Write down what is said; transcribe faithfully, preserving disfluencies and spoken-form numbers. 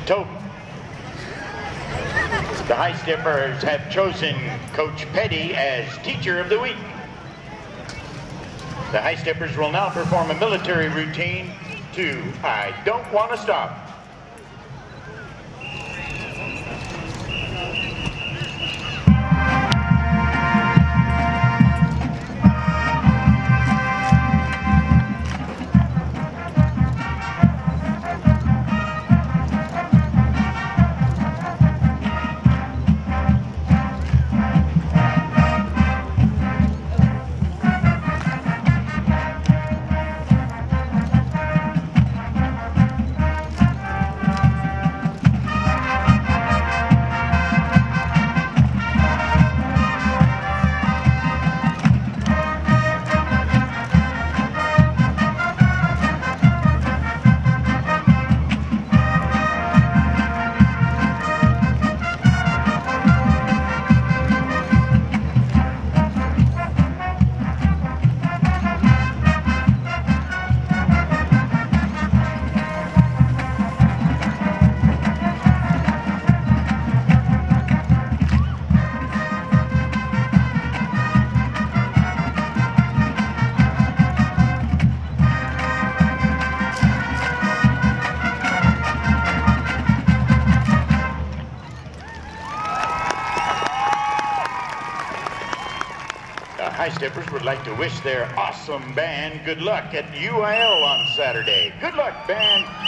Tobin. The Highsteppers have chosen Coach Petty as Teacher of the Week. The Highsteppers will now perform a military routine to I Don't Want to Stop. Highsteppers would like to wish their awesome band good luck at U I L on Saturday. Good luck, band.